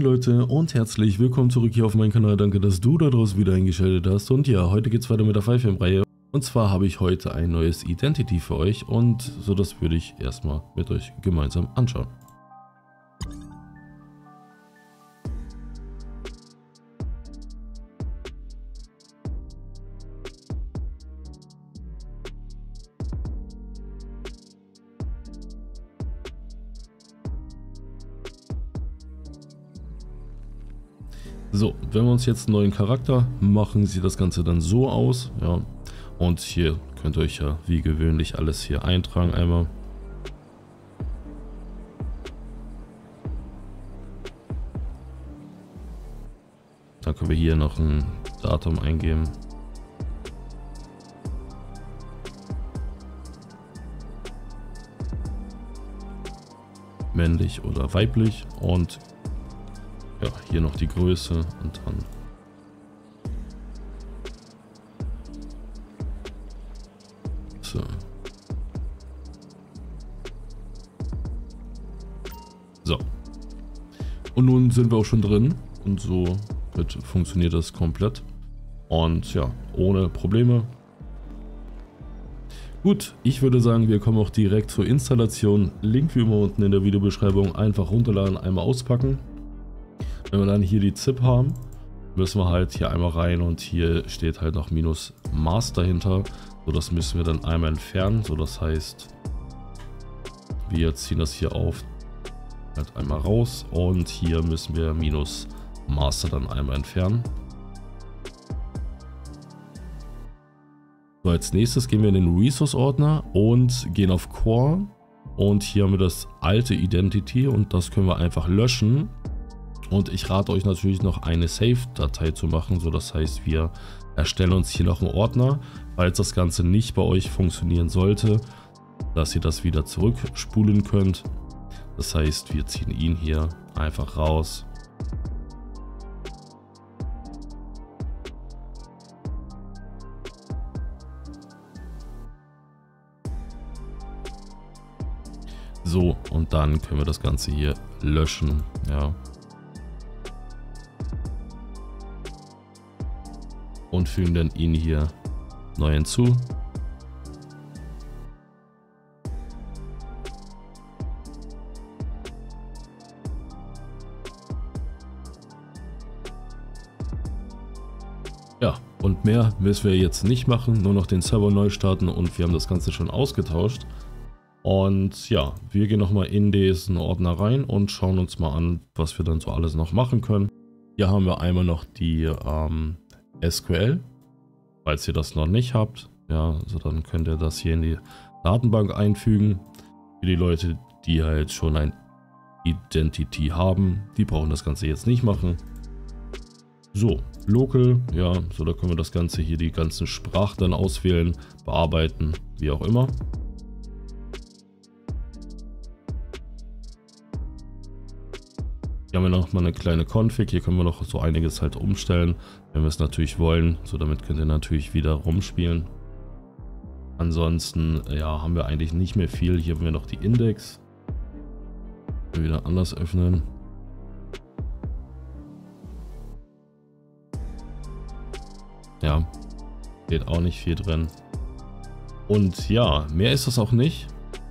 Moin Leute und herzlich willkommen zurück hier auf meinem Kanal. Danke, dass du da draußen wieder eingeschaltet hast. Und ja, heute geht es weiter mit der FiveM-Reihe. Und zwar habe ich heute ein neues Identity für euch und so das würde ich erstmal mit euch gemeinsam anschauen. So, wenn wir uns jetzt einen neuen Charakter machen, sieht das Ganze dann so aus, ja. Und hier könnt ihr euch ja wie gewöhnlich alles hier eintragen einmal. Dann können wir hier noch ein Datum eingeben. Männlich oder weiblich und ja, hier noch die Größe und dann so. So. Und nun sind wir auch schon drin und so funktioniert das komplett und ja, ohne Probleme. Gut, ich würde sagen, wir kommen auch direkt zur Installation. Link wie immer unten in der Videobeschreibung. Einfach runterladen, einmal auspacken. Wenn wir dann hier die ZIP haben, müssen wir halt hier einmal rein und hier steht halt noch -Maß dahinter. So, das müssen wir dann einmal entfernen. So, das heißt, wir ziehen das hier auf, halt einmal raus und hier müssen wir -Master dann einmal entfernen. So, als nächstes gehen wir in den Resource-Ordner und gehen auf Core und hier haben wir das alte Identity und das können wir einfach löschen. Und ich rate euch natürlich noch eine Save-Datei zu machen, so das heißt, wir erstellen uns hier noch einen Ordner, falls das Ganze nicht bei euch funktionieren sollte, dass ihr das wieder zurückspulen könnt. Das heißt, wir ziehen ihn hier einfach raus. So, und dann können wir das Ganze hier löschen, ja. Und fügen dann ihn hier neu hinzu. Ja, und mehr müssen wir jetzt nicht machen, nur noch den Server neu starten und wir haben das Ganze schon ausgetauscht. Und ja, wir gehen nochmal in diesen Ordner rein und schauen uns mal an, was wir dann so alles noch machen können. Hier haben wir einmal noch die SQL, falls ihr das noch nicht habt, ja, also dann könnt ihr das hier in die Datenbank einfügen. Für die Leute, die halt schon ein Identity haben, die brauchen das Ganze jetzt nicht machen. So, Local, ja, so da können wir das Ganze hier, die ganzen Sprachen dann auswählen, bearbeiten, wie auch immer. Hier haben wir noch mal eine kleine Config, hier können wir noch so einiges halt umstellen, wenn wir es natürlich wollen. So, damit könnt ihr natürlich wieder rumspielen. Ansonsten, ja, haben wir eigentlich nicht mehr viel. Hier haben wir noch die Index. Wieder anders öffnen. Ja, steht auch nicht viel drin. Und ja, mehr ist das auch nicht.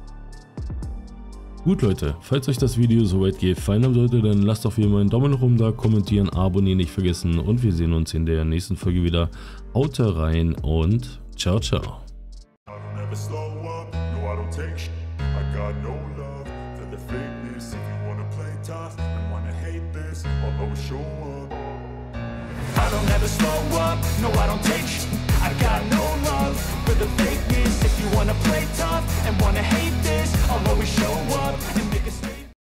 Gut Leute, falls euch das Video soweit gefallen haben sollte, dann lasst auf jeden Fall einen Daumen nach oben da, kommentieren, abonnieren nicht vergessen und wir sehen uns in der nächsten Folge wieder. Haut rein und ciao, ciao. I don't ever slow up, no I don't take shit. I got no love for the fakeness if you wanna play tough and wanna hate this.